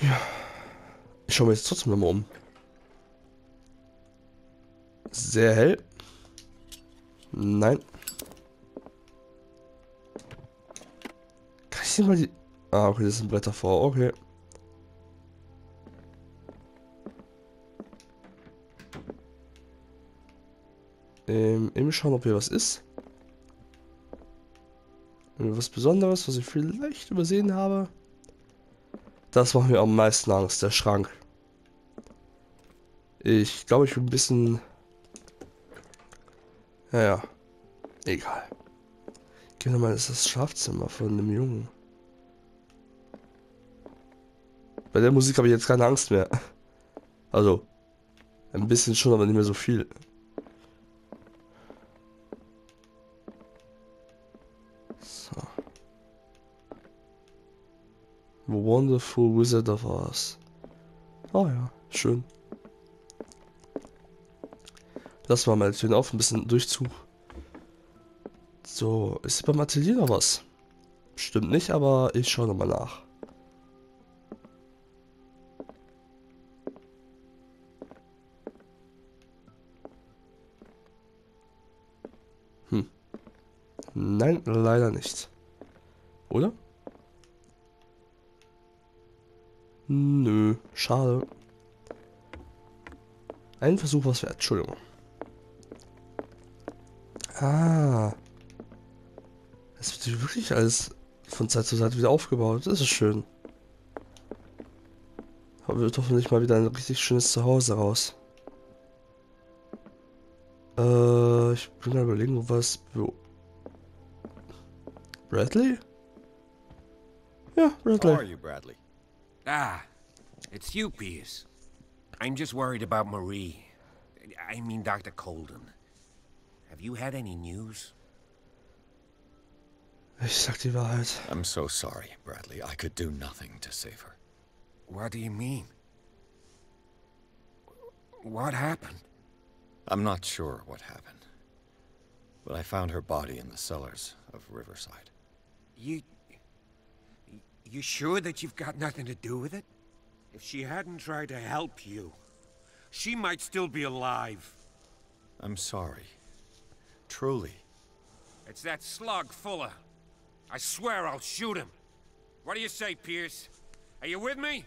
Ja, ich schaue mir jetzt trotzdem nochmal um. Sehr hell. Nein. Kann ich hier mal die... Ah, okay, das sind Blätter vor. Okay. Eben schauen, ob hier was ist. Was Besonderes, was ich vielleicht übersehen habe. Das macht mir am meisten Angst, der Schrank. Ich glaube, ich bin ein bisschen... Ja, egal. Gehen wir mal in das Schlafzimmer von einem Jungen. Bei der Musik habe ich jetzt keine Angst mehr. Also, ein bisschen schon, aber nicht mehr so viel. So. The Wonderful Wizard of Oz. Oh ja, schön. Lass mal meine Türen auf, ein bisschen Durchzug. So, ist hier beim Atelier noch was? Stimmt nicht, aber ich schaue nochmal nach. Hm. Nein, leider nicht. Oder? Nö, schade. Ein Versuch was wert, Entschuldigung. Ah, es wird hier wirklich alles von Zeit zu Zeit wieder aufgebaut. Das ist schön. Aber wird hoffentlich mal wieder ein richtig schönes Zuhause raus. Ich bin mal überlegen, wo was... Bradley? Ja, How Bradley. are you, Bradley? Ah, it's you, Pierce. I'm just worried about Marie. I mean, Dr. Colden. Have you had any news? Ich sag die Wahrheit. I'm so sorry, Bradley. I could do nothing to save her. What do you mean? What happened? I'm not sure what happened. But I found her body in the cellars of Riverside. You sure that you've got nothing to do with it? If she hadn't tried to help you, she might still be alive. I'm sorry. Truly. It's that slug, Fuller. I swear I'll shoot him. What do you say, Pierce? Are you with me?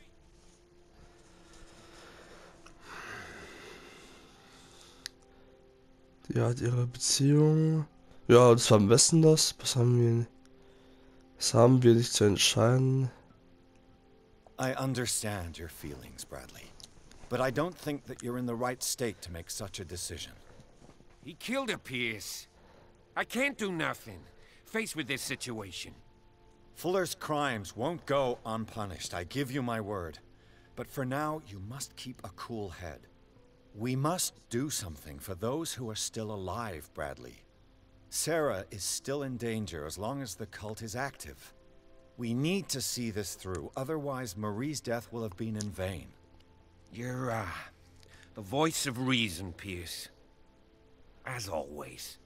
Die hat ihre Beziehung. Ja, das war am besten das. Was haben wir nicht zu entscheiden? I understand your feelings, Bradley. But I don't think that you're in the right state to make such a decision. He killed her, Pierce. I can't do nothing, faced with this situation. Fuller's crimes won't go unpunished, I give you my word. But for now, you must keep a cool head. We must do something for those who are still alive, Bradley. Sarah is still in danger as long as the cult is active. We need to see this through, otherwise Marie's death will have been in vain. You're, the voice of reason, Pierce. As always.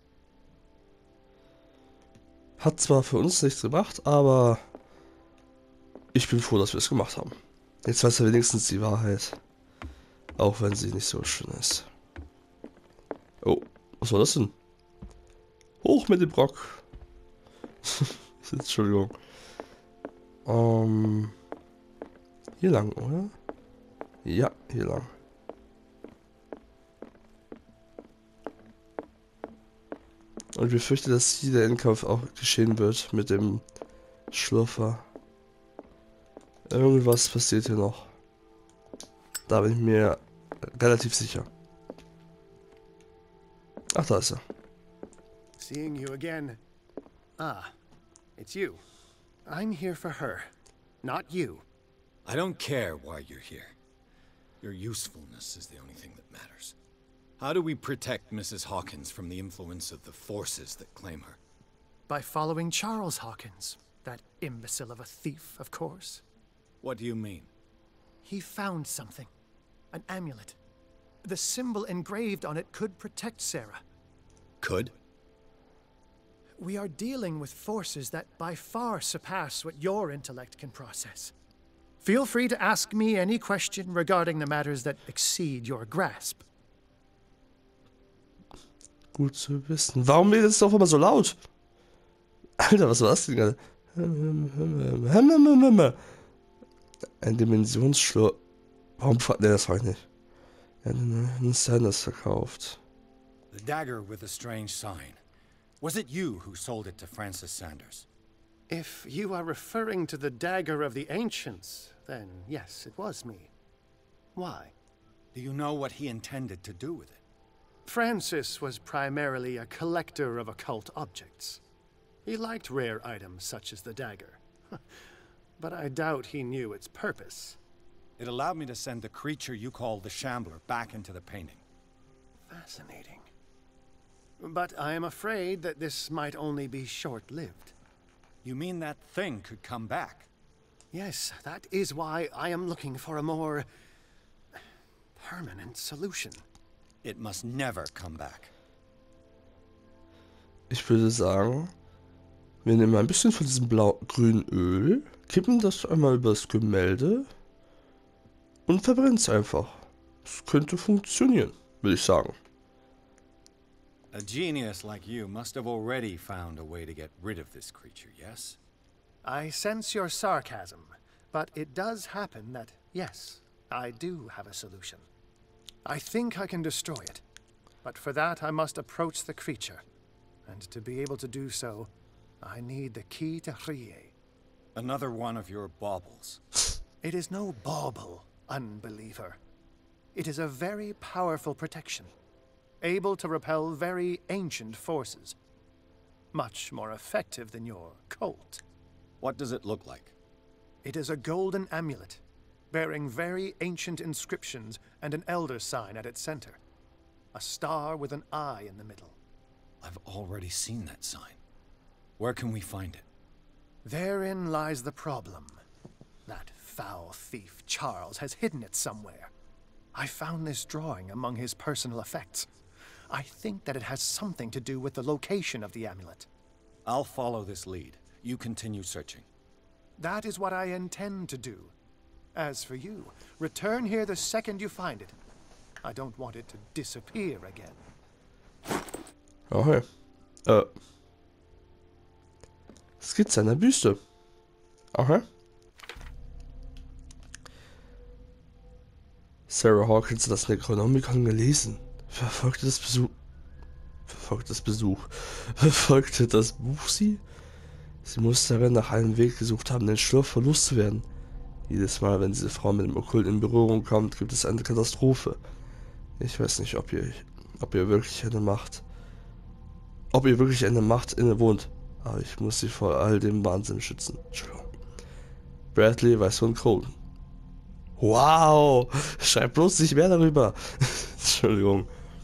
Hat zwar für uns nichts gemacht, aber ich bin froh, dass wir es gemacht haben. Jetzt weiß er wenigstens die Wahrheit. Auch wenn sie nicht so schön ist. Oh, was war das denn? Hoch mit dem Rock. Entschuldigung. Hier lang, oder? Ja, hier lang. Und ich befürchte, dass hier der Endkampf auch geschehen wird mit dem Schlurfer. Irgendwas passiert hier noch. Da bin ich mir relativ sicher. Ach, da ist er. Seeing you again. Ah, it's you. I'm here for her, not you. I don't care why you're here. Your usefulness is the only thing that matters. How do we protect Mrs. Hawkins from the influence of the forces that claim her? By following Charles Hawkins, that imbecile of a thief, of course. What do you mean? He found something. An amulet. The symbol engraved on it could protect Sarah. Could? We are dealing with forces that by far surpass what your intellect can process. Feel free to ask me any question regarding the matters that exceed your grasp. Gut zu wissen. Warum ist es auf einmal so laut? Alter, was war das denn gerade? Ein Dimensionsschlur. Warum fragt der das heute nicht? Ein Sanders verkauft. The dagger with a strange sign. Was it you who sold it to Francis Sanders? If you are referring to the dagger of the ancients, then yes, it was me. Why? Do you know what he intended to do with it? Francis was primarily a collector of occult objects. He liked rare items such as the dagger. But I doubt he knew its purpose. It allowed me to send the creature you call the Shambler back into the painting. Fascinating. But I am afraid that this might only be short-lived. You mean that thing could come back? Yes, that is why I am looking for a more permanent solution. It must never come back. Ich würde sagen, wir nehmen ein bisschen von diesem blau-grünen Öl, kippen das einmal über das Gemälde und verbrennen es einfach. Das könnte funktionieren, würde ich sagen. A genius like you must have already found a way to get rid of this creature, yes? I sense your sarcasm, but it does happen that, yes, I do have a solution. I think I can destroy it, but for that I must approach the creature, and to be able to do so, I need the key to Rie. Another one of your baubles. It is no bauble, unbeliever. It is a very powerful protection, able to repel very ancient forces. Much more effective than your Colt. What does it look like? It is a golden amulet, bearing very ancient inscriptions and an elder sign at its center. A star with an eye in the middle. I've already seen that sign. Where can we find it? Therein lies the problem. That foul thief Charles has hidden it somewhere. I found this drawing among his personal effects. I think that it has something to do with the location of the amulet. I'll follow this lead. You continue searching. That is what I intend to do. As for you, return here the second you find it. I don't want it to disappear again. Okay. Skizze einer Büste. Okay. Sarah Hawkins hat das Necronomicon gelesen. Verfolgte das Buch sie? Sie muss darin nach einem Weg gesucht haben, den Schlurf loszuwerden. Jedes Mal, wenn diese Frau mit dem Okkult in Berührung kommt, gibt es eine Katastrophe. Ich weiß nicht, ob ihr wirklich eine Macht innewohnt. Aber ich muss sie vor all dem Wahnsinn schützen. Entschuldigung. Bradley weiß von Colden. Wow! Schreib bloß nicht mehr darüber. Entschuldigung.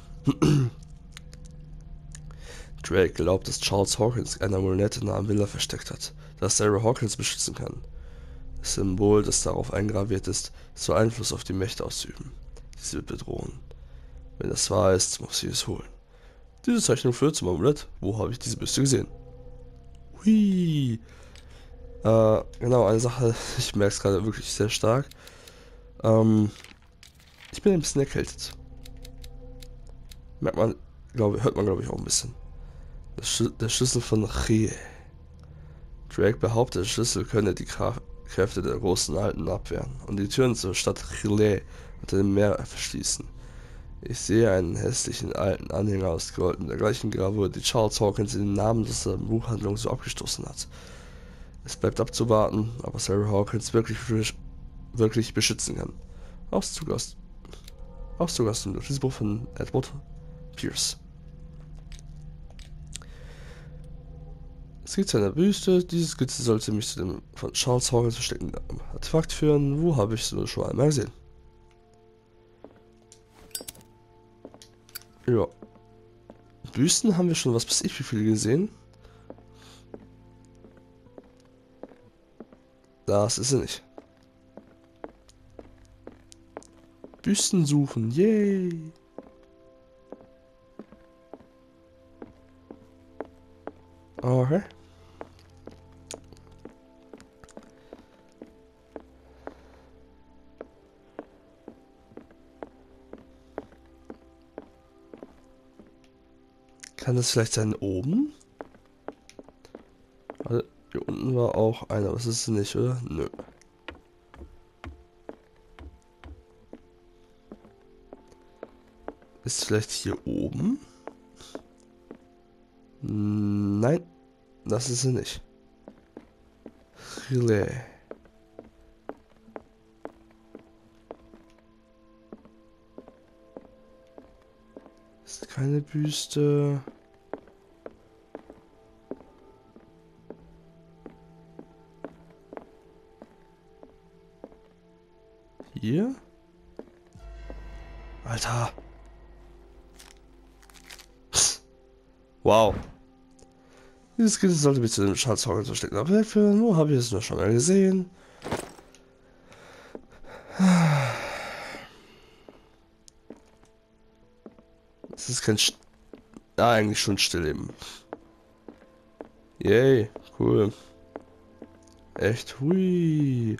Drake glaubt, dass Charles Hawkins eine Amulette nahe am Villa versteckt hat, das Sarah Hawkins beschützen kann. Das Symbol, das darauf eingraviert ist, soll Einfluss auf die Mächte ausüben. Sie wird bedrohen. Wenn das wahr ist, muss sie es holen. Diese Zeichnung führt zum Amulett. Wo habe ich diese Büste gesehen? Hui. Genau, eine Sache, ich merke es gerade wirklich sehr stark. Ich bin ein bisschen erkältet. Hört man, glaube ich, auch ein bisschen. Der Schlüssel von Rie. Drake behauptet, der Schlüssel könne die Kräfte der großen Alten abwehren und die Türen zur Stadt Rie unter dem Meer verschließen. Ich sehe einen hässlichen alten Anhänger aus Gold mit der gleichen Gravur, die Charles Hawkins in den Namen dieser Buchhandlung so abgestoßen hat. Es bleibt abzuwarten, ob er Sarah Hawkins wirklich beschützen kann. Auszug aus dem Notizbuch von Edward Pierce. Es gibt eine Büste. Diese Skizze sollte mich zu dem von Charles Hawkins versteckten Artefakt führen. Wo habe ich es schon einmal gesehen? Ja. Büsten haben wir schon was weiß ich wie viele gesehen. Das ist sie nicht. Büsten suchen, yay! Okay. Kann das vielleicht sein oben? Warte, hier unten war auch einer. Was ist es nicht, oder? Nö. Ist vielleicht hier oben? Nein, das ist sie nicht. Relais. Ist keine Büste. Hier? Alter. Wow. Dieses Kind sollte mich zu dem Schatzhauer versteckten Objekt führen. Wo habe ich es nur schon mal gesehen? Es ist kein eigentlich schon Stillleben. Yay, cool. Echt, hui.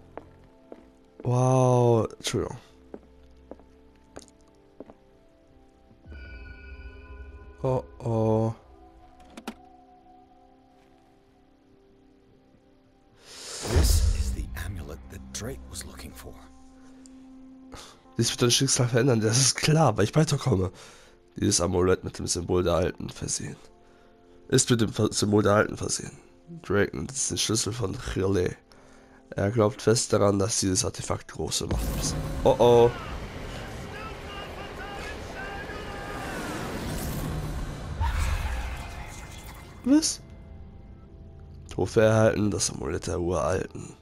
Wow, Entschuldigung. Oh oh. This is the amulet that Drake was looking for. Dies wird dein Schicksal verändern, das ist klar, weil ich weiterkomme. Dieses Amulett mit dem Symbol der Alten versehen. Ist mit dem Symbol der Alten versehen. Drake nennt es den Schlüssel von Relais. Er glaubt fest daran, dass dieses Artefakt große Macht besitzt. Oh oh. Was? Trophäe erhalten, das Amulett der Uralten.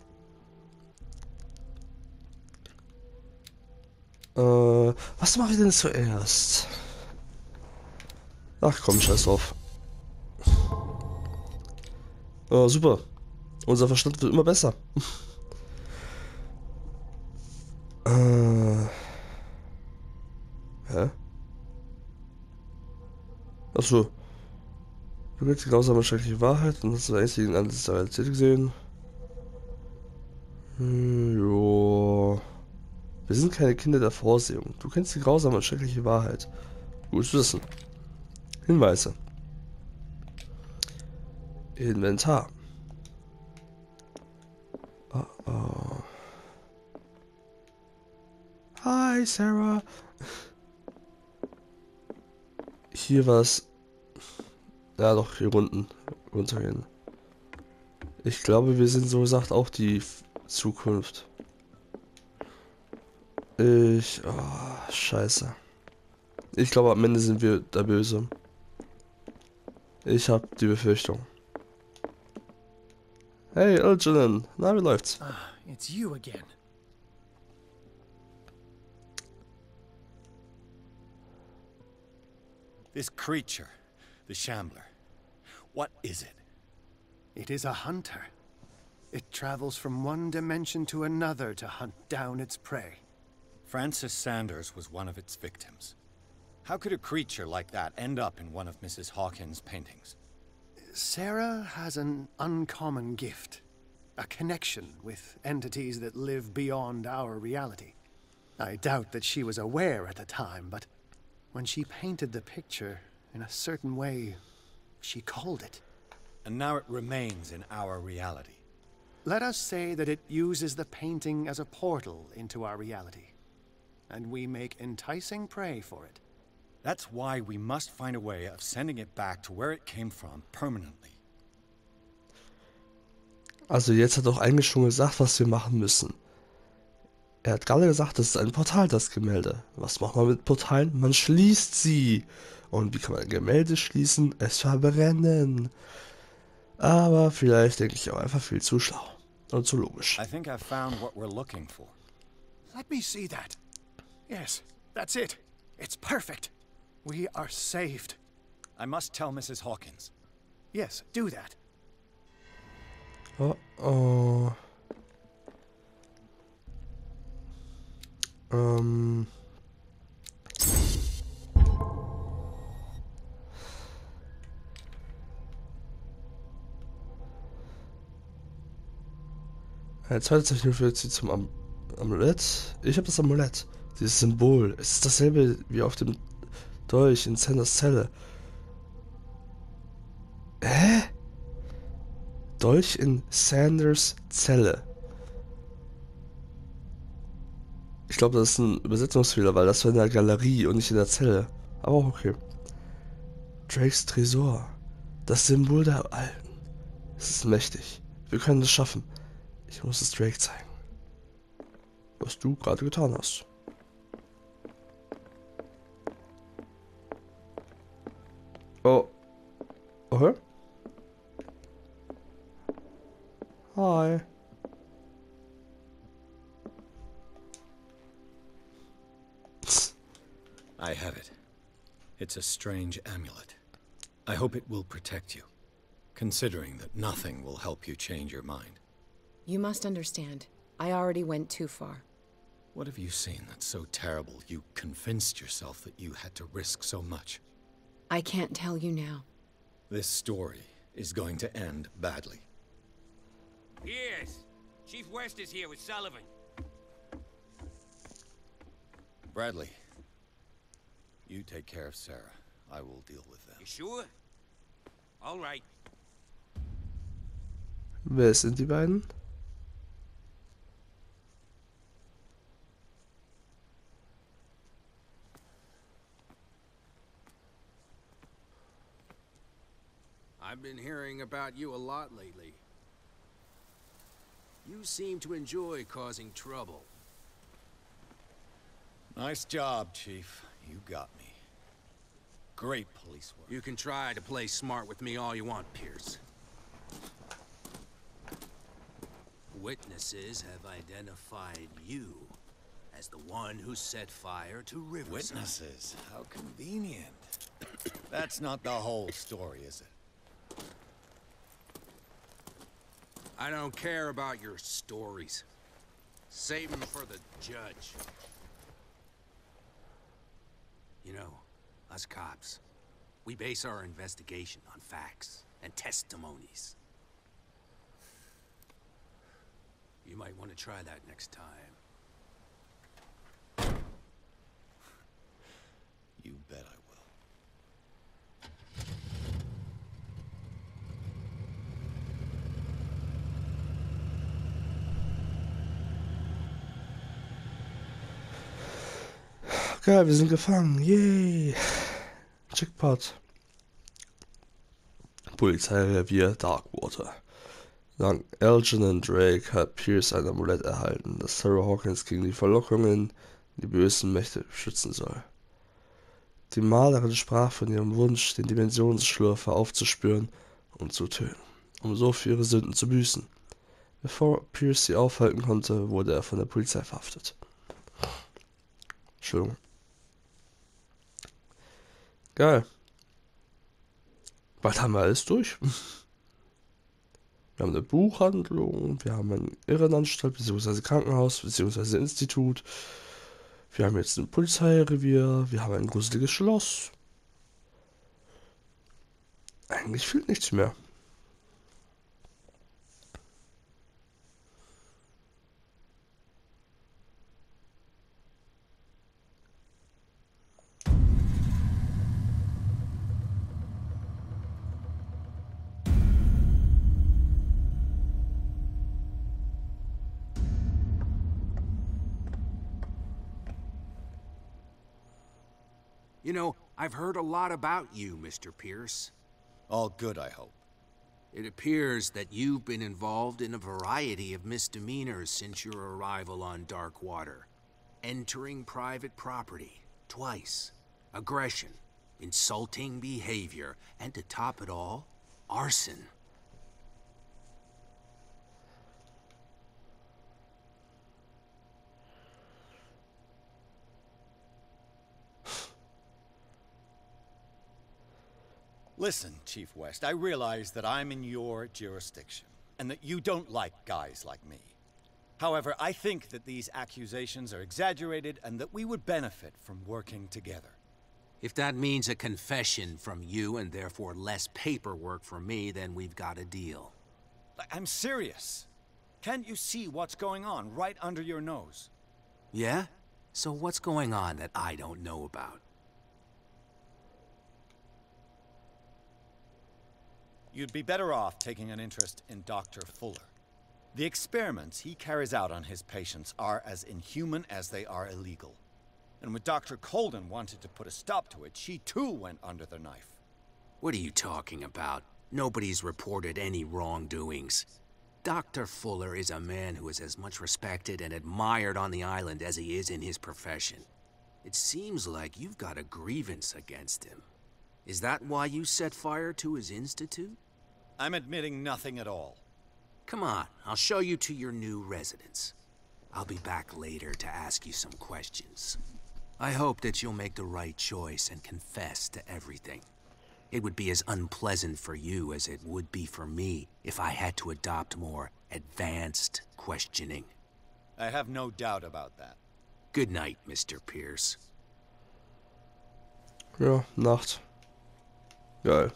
Was mache ich denn zuerst? Ach komm, scheiß drauf. Oh, super. Unser Verstand wird immer besser. Hä? Achso. Du willst die grausame, schreckliche Wahrheit und hast du einzig in alles der Realität gesehen? Jo. Wir sind keine Kinder der Vorsehung. Du kennst die grausame und schreckliche Wahrheit. Gut zu wissen. Hinweise. Inventar. Oh oh. Hi, Sarah. Hier was. Ja, doch, hier unten. Runtergehen. Ich glaube, wir sind so gesagt auch die Zukunft. Oh, scheiße. Ich glaube, am Ende sind wir der Böse. Ich habe die Befürchtung. Hey, Algernon, na, wie läuft's? Ah, it's you again. This creature, the Shambler, what is it? It is a hunter. It travels from one dimension to another to hunt down its prey. Francis Sanders was one of its victims. How could a creature like that end up in one of Mrs. Hawkins' paintings? Sarah has an uncommon gift. A connection with entities that live beyond our reality. I doubt that she was aware at the time, but when she painted the picture in a certain way, she called it. And now it remains in our reality. Let us say that it uses the painting as a portal into our reality. And we make enticing prey for it. That's why we must find a way of sending it back to where it came from permanently. Also jetzt hat auch eigentlich schon gesagt, was wir machen müssen. Er hat gerade gesagt, das ist ein Portal, das Gemälde. Was macht man mit Portalen? Man schließt sie. Und wie kann man ein Gemälde schließen? Es verbrennen. Aber vielleicht denke ich auch einfach viel zu schlau. Und zu logisch. I think I've found what we're looking for. Let me see that. Yes, that's it. It's perfect. We are saved. I must tell Mrs. Hawkins. Yes, do that. Oh oh. Eine zweite Zeichnung führt sie zum Amulett. Ich habe das Amulett. Dieses Symbol. Es ist dasselbe wie auf dem Dolch in Sanders Zelle. Dolch in Sanders Zelle. Ich glaube, das ist ein Übersetzungsfehler, weil das war in der Galerie und nicht in der Zelle. Aber auch okay. Drakes Tresor. Das Symbol der Alten. Es ist mächtig. Wir können es schaffen. Ich muss es Drake zeigen. Was du gerade getan hast. Oh. Okay. Hi. I have it. It's a strange amulet. I hope it will protect you, considering that nothing will help you change your mind. You must understand. I already went too far. What have you seen that's so terrible you convinced yourself that you had to risk so much? I can't tell you now. This story is going to end badly. Pierce! Chief West is here with Sullivan. Bradley, you take care of Sarah. I will deal with them. You sure? All right. Wer sind die beiden? I've been hearing about you a lot lately. You seem to enjoy causing trouble. Nice job, Chief. You got me. Great police work. You can try to play smart with me all you want, Pierce. Witnesses have identified you as the one who set fire to Riverside. Witnesses? How convenient. That's not the whole story, is it? I don't care about your stories. Save them for the judge. You know, us cops, we base our investigation on facts and testimonies. You might want to try that next time. You bet I will. Geil, wir sind gefangen. Yay. Checkpot. Polizeirevier Darkwater. Dank Algernon Drake hat Pierce ein Amulett erhalten, das Sarah Hawkins gegen die Verlockungen die bösen Mächte schützen soll. Die Malerin sprach von ihrem Wunsch, den Dimensionsschlürfer aufzuspüren und zu töten, um so für ihre Sünden zu büßen. Bevor Pierce sie aufhalten konnte, wurde er von der Polizei verhaftet. Entschuldigung. Geil. Bald haben wir alles durch. Wir haben eine Buchhandlung, wir haben eine Irrenanstalt, bzw. Krankenhaus, bzw. Institut. Wir haben jetzt ein Polizeirevier, wir haben ein gruseliges Schloss. Eigentlich fehlt nichts mehr. You know, I've heard a lot about you, Mr. Pierce. All good, I hope. It appears that you've been involved in a variety of misdemeanors since your arrival on Darkwater. Entering private property, twice. Aggression, insulting behavior, and to top it all, arson. Listen, Chief West, I realize that I'm in your jurisdiction, and that you don't like guys like me. However, I think that these accusations are exaggerated and that we would benefit from working together. If that means a confession from you and therefore less paperwork for me, then we've got a deal. I'm serious. Can't you see what's going on right under your nose? Yeah? So what's going on that I don't know about? You'd be better off taking an interest in Dr. Fuller. The experiments he carries out on his patients are as inhuman as they are illegal. And when Dr. Colden wanted to put a stop to it, she too went under the knife. What are you talking about? Nobody's reported any wrongdoings. Dr. Fuller is a man who is as much respected and admired on the island as he is in his profession. It seems like you've got a grievance against him. Is that why you set fire to his institute? I'm admitting nothing at all. Come on, I'll show you to your new residence. I'll be back later to ask you some questions. I hope that you'll make the right choice and confess to everything. It would be as unpleasant for you as it would be for me if I had to adopt more advanced questioning. I have no doubt about that. Good night, Mr. Pierce. Ja, Nacht. Geil.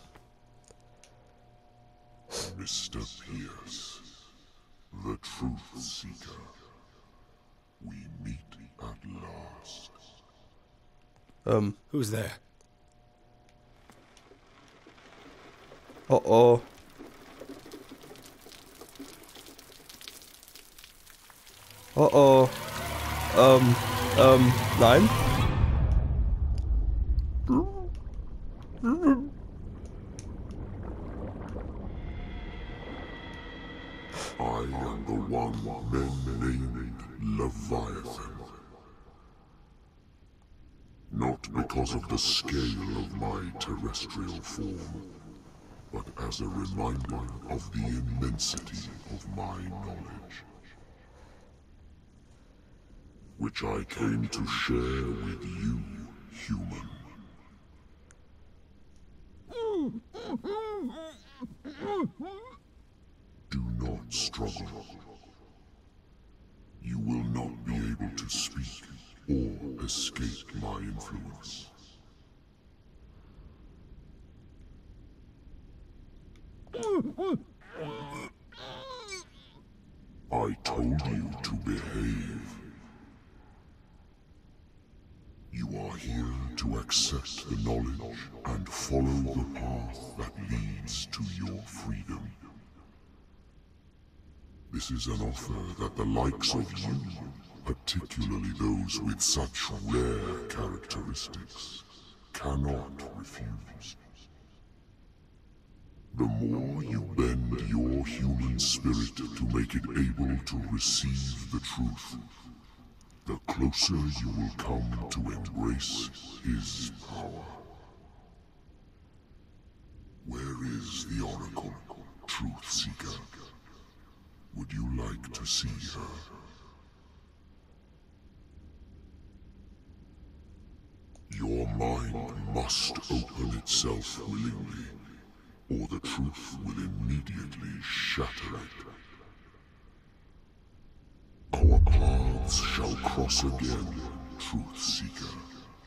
Mr. Pierce, the Truth Seeker. We meet at last. Who's there? Oh. Nein. I am the one men named Leviathan. Not because of the scale of my terrestrial form, but as a reminder of the immensity of my knowledge, which I came to share with you, human. Do not struggle. You will not be able to speak or escape my influence. I told you to behave. You are here to accept the knowledge and follow the path that leads to your freedom. This is an offer that the likes of you, particularly those with such rare characteristics, cannot refuse. The more you bend your human spirit to make it able to receive the truth, the closer you will come to embrace his power. Where is the Oracle, Truth Seeker? Would you like to see her? Your mind must open itself willingly, or the truth will immediately shatter it. Our paths shall cross again, Truth Seeker.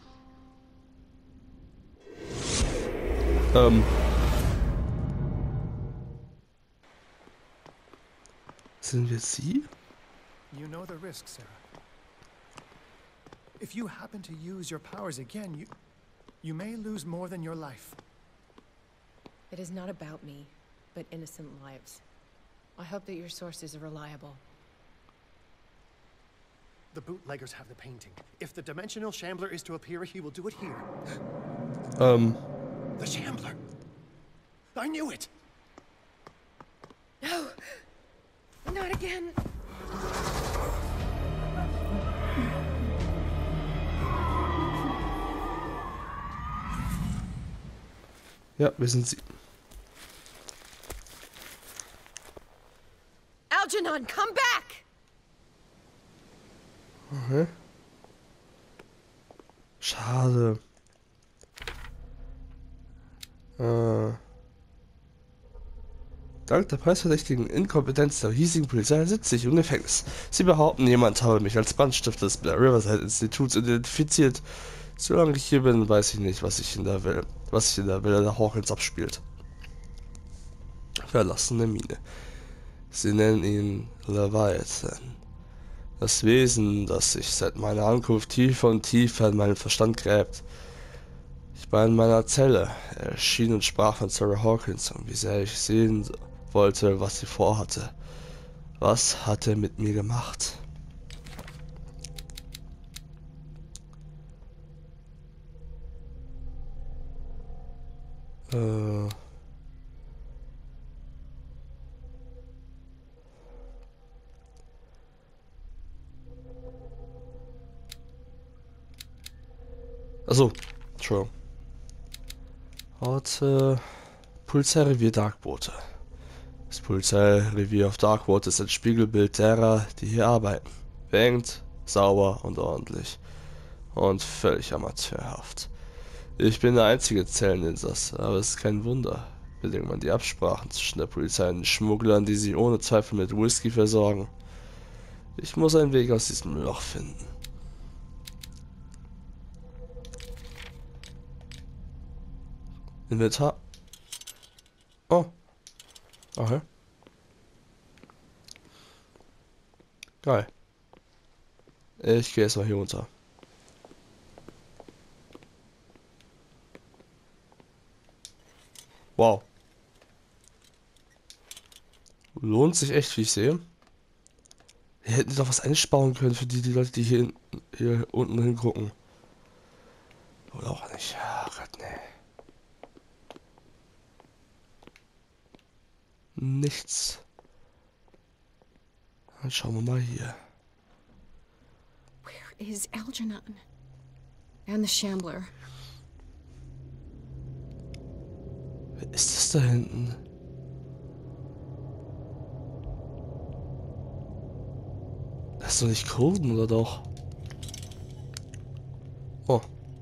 Sind wir sie? You know the risk, Sarah. If you happen to use your powers again, you may lose more than your life. It is not about me, but innocent lives. I hope that your sources are reliable. The bootleggers have the painting. If the Dimensional Shambler is to appear, he will do it here. The Shambler! I knew it! No! Not again! Ja, wir sind sie. Algernon, come back! Okay. Schade. Dank der preisverdächtigen Inkompetenz der hiesigen Polizei sitze ich im Gefängnis. Sie behaupten, jemand habe mich als Brandstifter des Blair Riverside Instituts identifiziert. Solange ich hier bin, weiß ich nicht, was sich in der Villa der Hawkins abspielt. Verlassene Mine. Sie nennen ihn Leviathan. Das Wesen, das sich seit meiner Ankunft tiefer und tiefer in meinen Verstand gräbt. Ich war in meiner Zelle. Er erschien und sprach von Sarah Hawkins und wie sehr ich sehen wollte, was sie vorhatte. Was hat er mit mir gemacht? Achso, Entschuldigung. Orte. Polizeirevier Darkwater. Das Polizeirevier auf Darkwater ist ein Spiegelbild derer, die hier arbeiten. Beengt, sauber und ordentlich. Und völlig amateurhaft. Ich bin der einzige Zelleninsasse, aber es ist kein Wunder. Bedenkt man die Absprachen zwischen der Polizei und den Schmugglern, die sie ohne Zweifel mit Whisky versorgen. Ich muss einen Weg aus diesem Loch finden. Inventar. Oh. Okay. Geil. Ich gehe erstmal hier runter. Wow. Lohnt sich echt, wie ich sehe. Hier hätten die doch was einsparen können für die Leute, die hier unten hingucken. Oder auch nicht. Ach Gott, nee. Nichts. Dann schauen wir mal hier. Where is Algernon? And the Shambler? Wer ist das da hinten? Das ist doch nicht Colden, oder doch? Oh.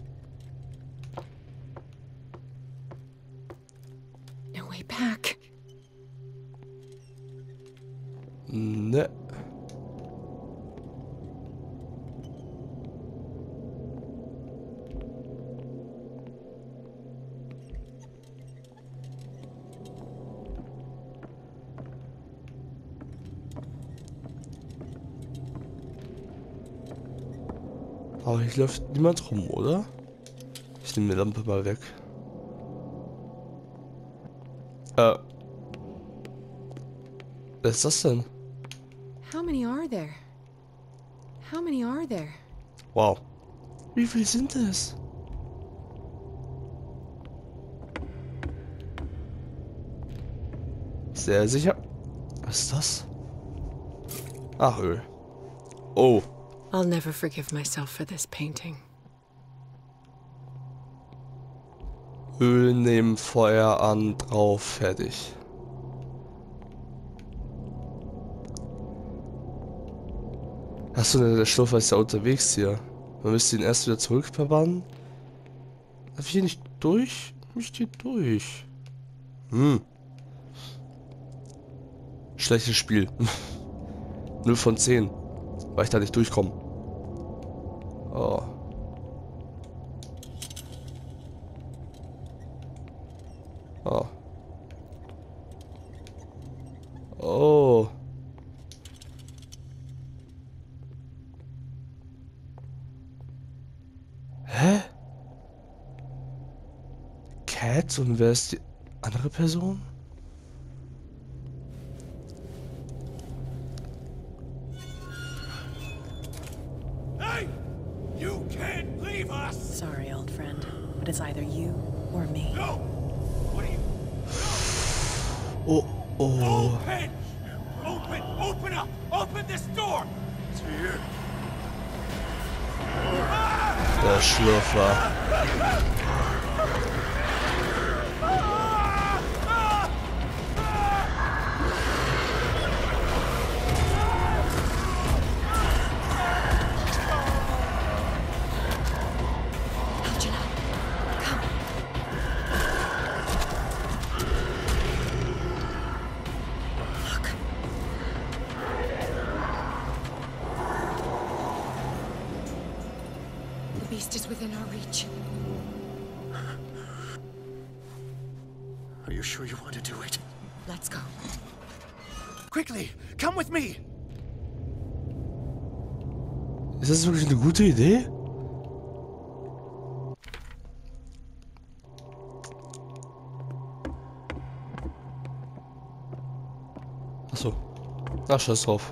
No way back. Ne. Aber hier läuft niemand rum, oder? Ich nehme die Lampe mal weg. Was ist das denn? How many are there? How many are there? Wow. Wie viele sind es? Sehr sicher. Was ist das? Ach, Öl. Oh. I'll never forgive myself for this painting. Öl nehmen, Feuer an, drauf, fertig. Achso, der Schlurfer ist ja unterwegs hier. Man müsste ihn erst wieder zurück verbannen. Darf ich hier nicht durch? Ich hier durch. Schlechtes Spiel. 0 von 10. Weil ich da nicht durchkomme. Oh. Oh. Oh. Hä? Cat? Und wer ist die andere Person? Hey! You can't leave us! Sorry, old friend, but it's either you or me. No! What are you... Oh, oh. Open! Open! Open up! Open this door! It's here. Der Schlurfer. Algernon, come. Look. The beast is within our reach. Are you sure you want to do it? Let's go. Quickly, come with me! Ist das wirklich eine gute Idee? Ach, scheiß drauf.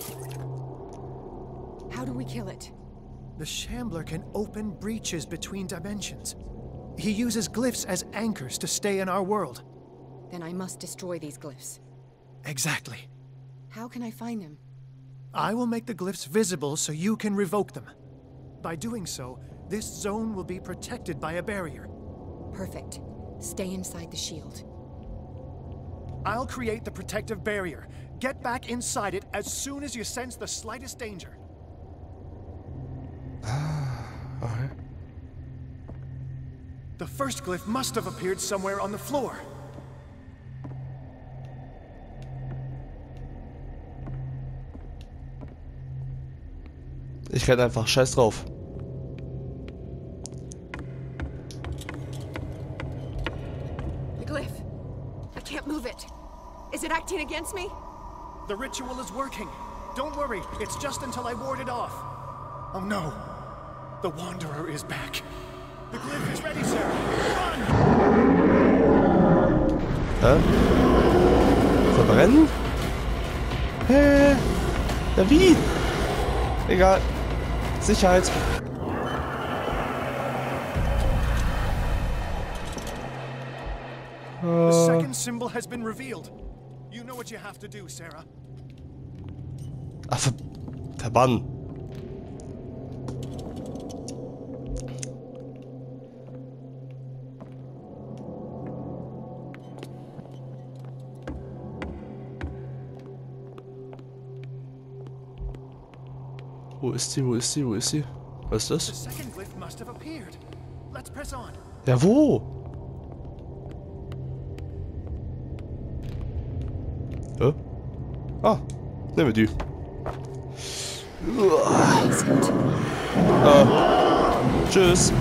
How do we kill it? The Shambler can open breaches between dimensions. He uses glyphs as anchors to stay in our world. Then I must destroy these glyphs. Exactly. How can I find them? I will make the glyphs visible so you can revoke them. By doing so, this zone will be protected by a barrier. Perfect. Stay inside the shield. I'll create the protective barrier. Get back inside it as soon as you sense the slightest danger. Okay. The first glyph must have appeared somewhere on the floor. Ich renn einfach, scheiß drauf. The glyph. I can't move it. Is it acting against me? The ritual is working. Don't worry, it's just until I ward it off. Oh no. The Wanderer is back. The glyph is ready, Sarah. Run! Hä? Verbrennen? Hä? Ja, wie? Egal. Sicherheit. The second symbol has been revealed. You know what you have to do, Sarah. Ach, verbannen. Wo ist sie? Wo ist sie? Wo ist sie? Was ist The das? second glyph must have appeared. Let's press on. Ja, wo? Hä? Ah, nehmen wir die. Tschüss.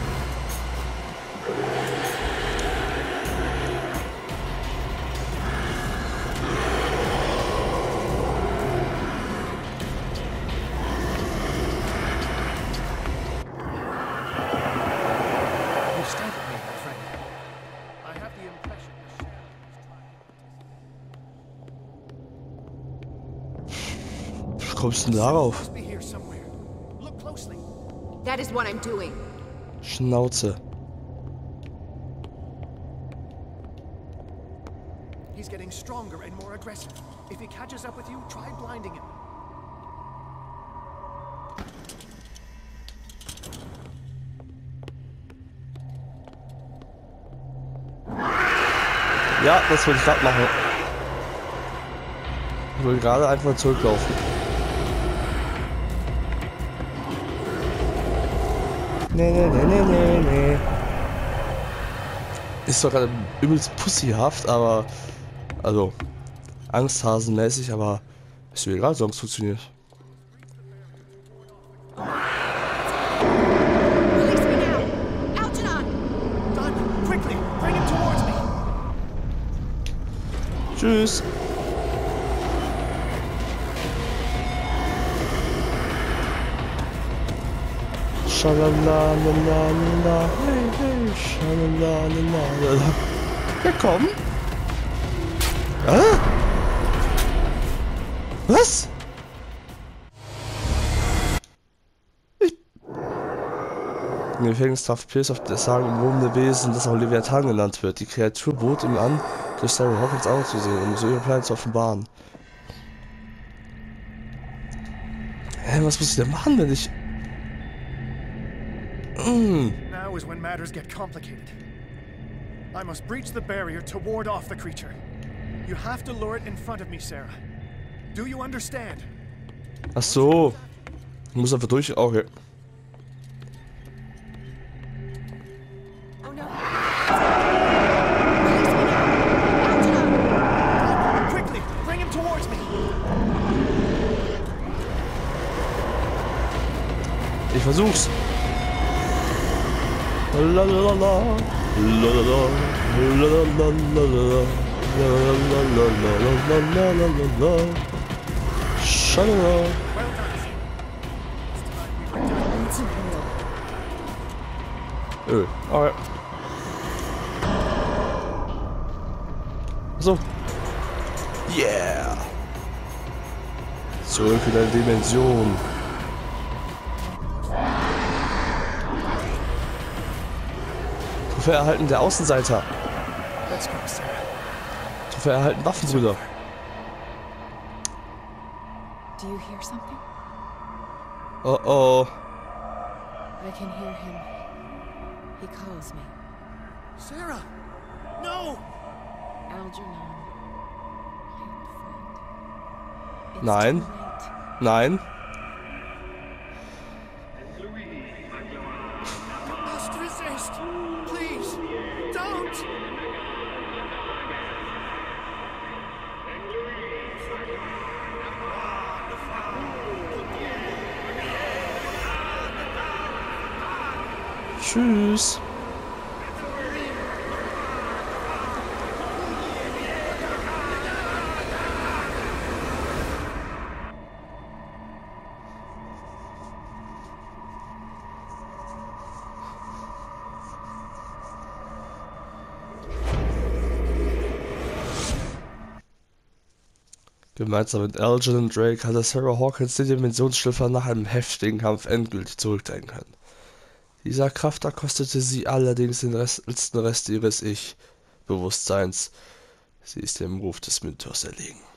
You startled me, my friend. I have the impression the Shambler Wie kommst du denn darauf? must be here somewhere. Look closely. That is what I'm doing. Schnauze. He's getting stronger and more aggressive. If he catches up with you, try blinding him. Ja, das wollte ich gerade machen. Ich wollte gerade einfach zurücklaufen. Nee. Ist doch gerade übelst pussyhaft, aber. Also. Angsthasenmäßig, aber. Ist mir egal, solange es funktioniert. Release me now! Algernon! Done. Quickly, bring him towards me. Tschüss. Schalalalala, hey, hey, schalalalala. Ja, komm. Ah? Was? Im Gefängnis traf Pierce auf das sagenumwobene Wesen, das auch Leviathan genannt wird. Die Kreatur bot ihm an, durch Sarah Hawkins Augen zu sehen, um so ihre Pläne zu offenbaren. Hä, was muss ich denn machen, wenn ich... Now is when matters get complicated. I must breach the barrier to ward off the creature. You have to lure it in front of me, Sarah. Do you understand? Ach so. Ich muss einfach durch... Okay. Oh no. Quickly, bring him towards me. Ich versuch's. Lalalala. Lalalala. Lalalala. Lalalala. Schalala. Well done. This time we were done. It's real. Alright. So. Yeah. Zurück in eine Dimension. Trophäe erhalten der Außenseiter. Let's go, Sarah. Trophäe erhalten Waffenbrüder. Do you hear something? Oh oh. I can hear him. He calls me. Sarah! No! Algernon. My old friend. It's Nein. too late. Nein. You must resist! Please! Don't! Tschüss. Gemeinsam mit Algernon Drake hatte Sarah Hawkins den Dimensionsschlüpfer nach einem heftigen Kampf endgültig zurückdrängen können. Dieser Kraft kostete sie allerdings den letzten Rest ihres Ich-Bewusstseins. Sie ist dem Ruf des Mythos erlegen.